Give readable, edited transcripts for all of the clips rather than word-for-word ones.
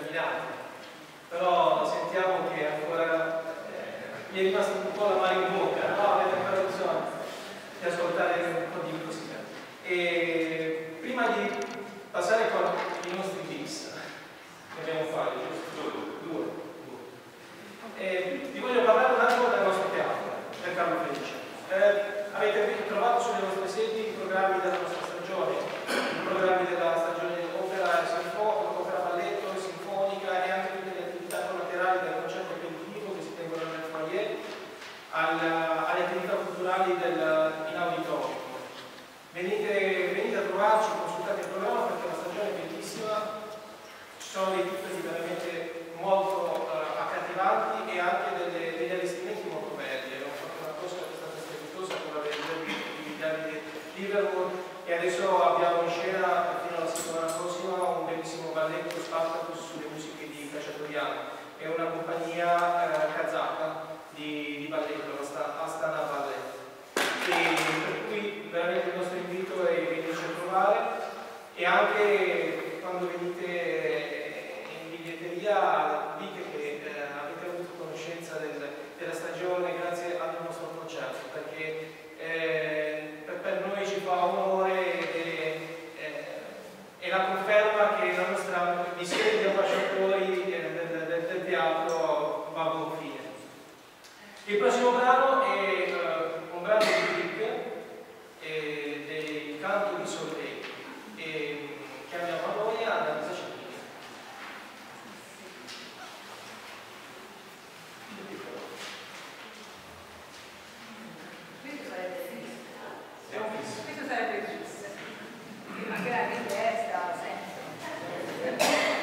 terminati, però sentiamo che ancora mi è rimasta un po' la mano in bocca, no? Avete ancora bisogno di ascoltare un po' di musica. E prima di passare con i nostri tips, che abbiamo fatto, giusto? Due. Vi voglio parlare un attimo del nostro teatro, del Carlo Felice. Avete trovato sulle nostre sedi i programmi della nostra stagione, i programmi della stagione dell'opera opera balletto, sinfonica e anche tutte le attività collaterali del concerto aperitivo che si tengono nel foyer, alle attività culturali in auditorium. Venite a trovarci, consultate il programma perché la stagione è bellissima, ci sono dei titoli veramente molto accattivanti e anche degli allestimenti molto belli. Abbiamo fatto una cosa abbastanza strepitosa con la di Liverpool e adesso abbiamo in scena fino alla settimana prossima un bellissimo balletto Spartacus sulle musiche di Cacciatoriano. È una compagnia kazaka di balletto, Astana Ballet. E per cui veramente il nostro invito è venirci a trovare e anche quando venite in biglietteria dite che avete avuto conoscenza della stagione grazie al nostro concerto, perché per noi ci fa onore e la conferma che la nostra missione di ambasciatori del teatro va a buon fine. Il prossimo brano è un brano di Grieg del canto di Solveig e chiamiamo a noi Annalisa Cecchini. Questo sarebbe giusto, anche la richiesta sempre.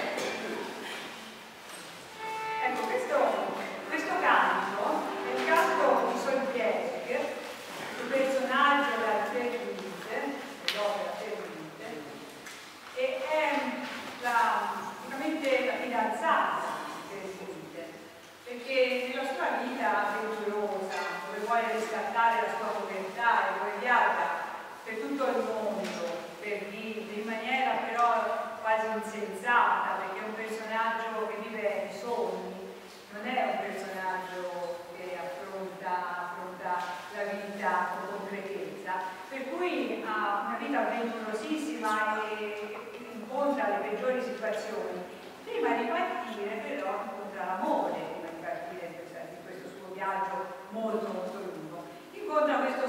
Ecco, questo canto è il canto di Solveig, il personaggio della Ferrite, dell'opera Ferrite, e è praticamente la fidanzata di Ferrite, perché nella sua vita avventurosa, dove vuole riscattare la sua povertà e dove viaggia per tutto il mondo, per vivere in maniera però quasi insensata, perché è un personaggio che vive i sogni, non è un personaggio che affronta la vita con concretezza, per cui ha una vita avventurosissima e incontra le peggiori situazioni. Prima di partire però incontra l'amore, prima di partire di questo suo viaggio molto molto lungo. Incontra questa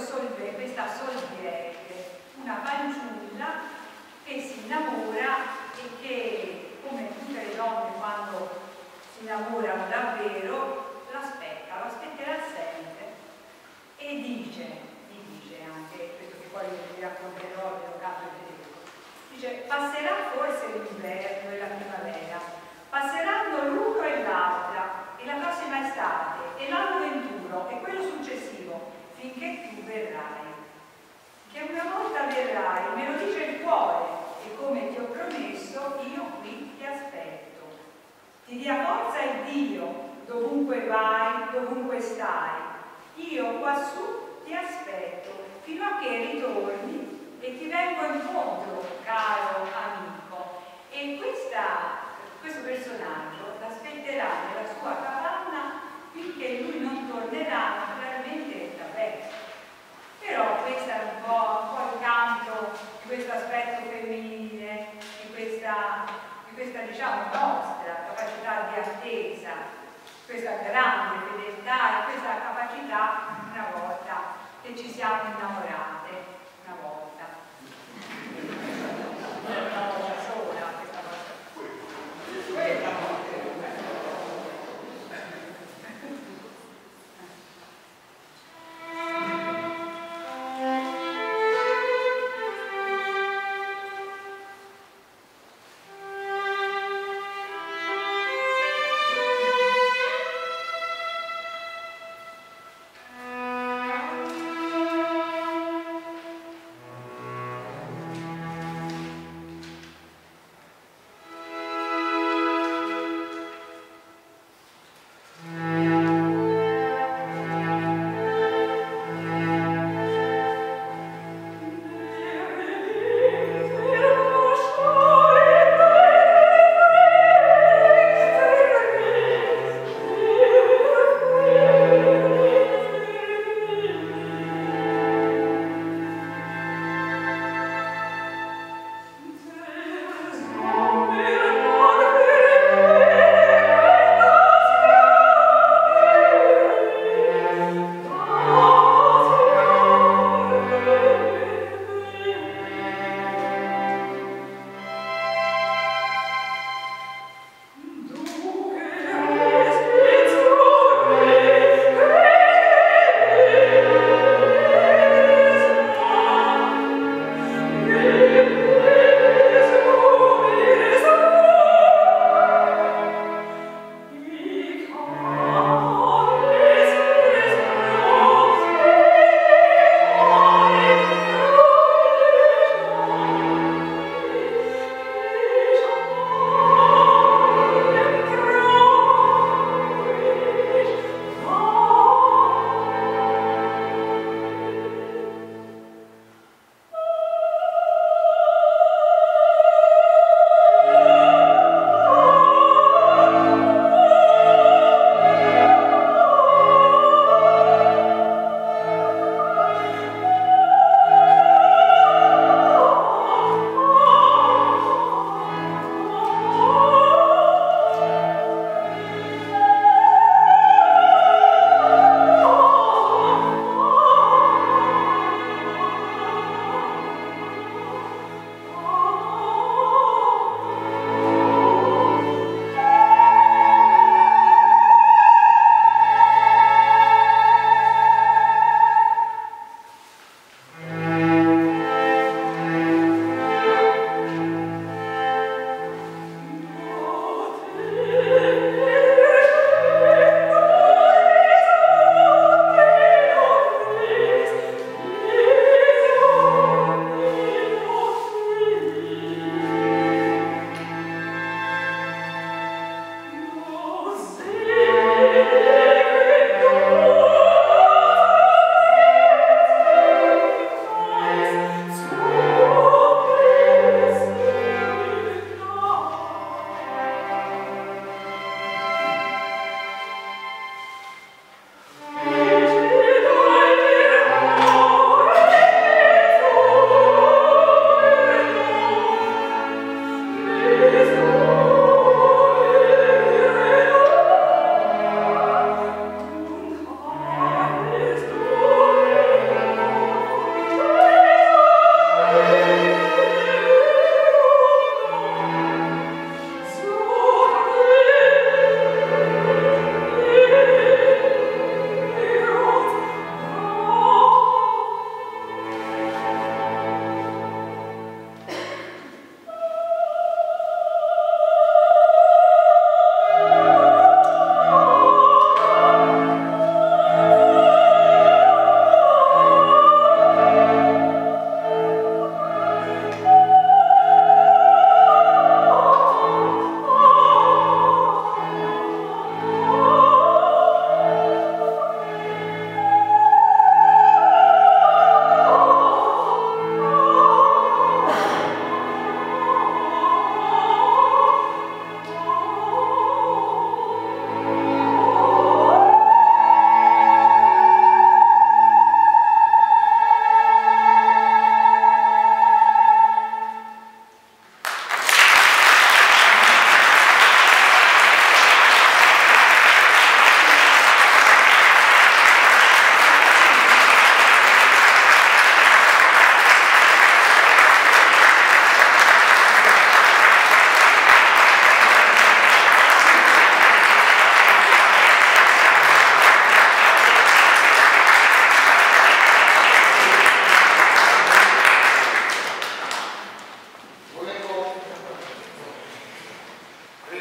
Solveig, una fanciulla che si innamora e che, come tutte le donne quando si innamorano davvero, l'aspetterà sempre e gli dice anche, questo che poi vi racconterò dello canto tedesco, dice: passerà forse l'inverno e la primavera, passeranno l'uno e l'altra, e la prossima estate, e l'anno venturo, e quello successivo, finché tu verrai. Che una volta verrai, me lo dice il cuore, e come ti ho promesso, io qui ti aspetto. Ti dia forza il Dio, dovunque vai, dovunque stai. Io quassù ti aspetto, fino a che ritorni e ti vengo incontro, caro amico. E questo personaggio l'aspetterà nella sua capanna finché lui non tornerà naturalmente da vecchio. Però questo è un po' il canto di questo aspetto femminile, di questa diciamo nostra capacità di attesa, questa grande fedeltà e questa capacità una volta che ci siamo innamorate, una volta sola, questa volta. Quella volta.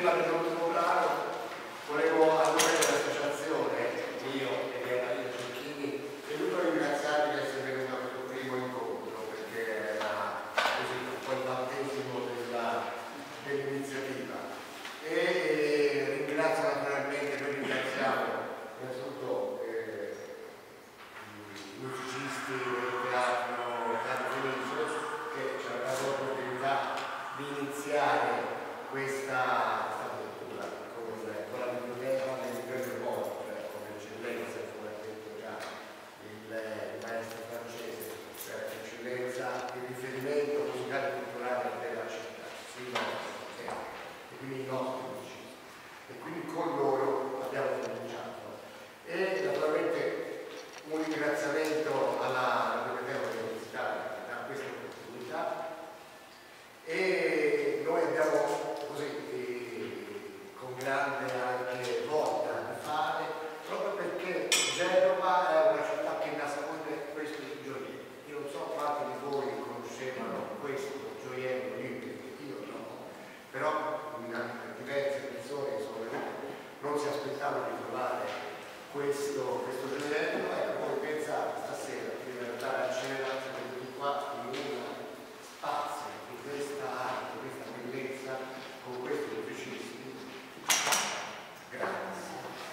prima dell'ultimo brano volevo, a nome dell'associazione, mio e di Maria Cecchini, venuto a ringraziarvi di essere venuto a questo primo incontro, perché era così un po' il battesimo dell'iniziativa. E ringrazio naturalmente, noi ringraziamo innanzitutto i musicisti del teatro Carlo Felice che ci hanno dato l'opportunità di iniziare questa avventura con la biblioteca del premio Bond, con eccellenza, come ha detto già il maestro francese, per eccellenza il riferimento musicale e culturale della città, e quindi i nostri musicisti. E quindi con loro abbiamo cominciato. E naturalmente un ringraziamento alla biblioteca universitaria che dà questa opportunità. E noi abbiamo così con grande anche voglia di fare, proprio perché Genova è una città che nasconde questi gioielli. Io non so quanti di voi conoscevano questo gioiello lì, io no, però diverse persone non si aspettavano di trovare questo gioiello. Ecco, voi pensate stasera prima di andare a cena di qua in una spazio di questa arte, questa bellezza, con questi musicisti. Grazie.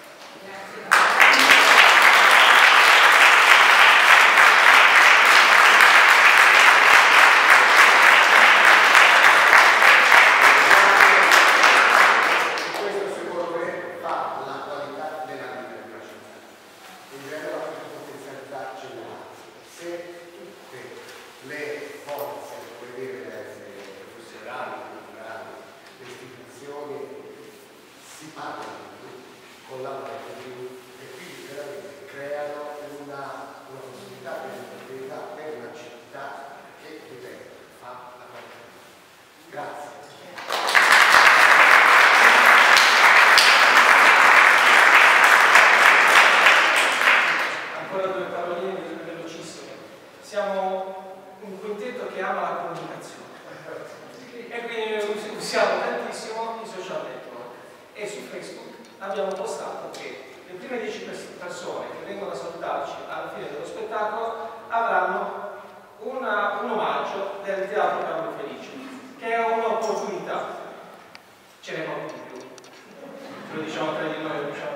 Questo secondo me fa la qualità della vita di una città. In generale questa potenzialità ce l'ha. Se tutte le forze, come dire, professionali, culturali, le istituzioni si parlano di più, collaborano di più e quindi veramente creano una possibilità di opportunità per una città che, ripeto, fa la qualità. Grazie. Ancora due paroline velocissime. Siamo un quintetto che ama la comunicazione e quindi usiamo tantissimo i social network e su Facebook abbiamo postato che le prime 10 persone che vengono a salutarci alla fine dello spettacolo avranno un omaggio del Teatro Carlo Felice, che è un'opportunità. Ce ne sono di più, ce lo diciamo tra di noi, lo diciamo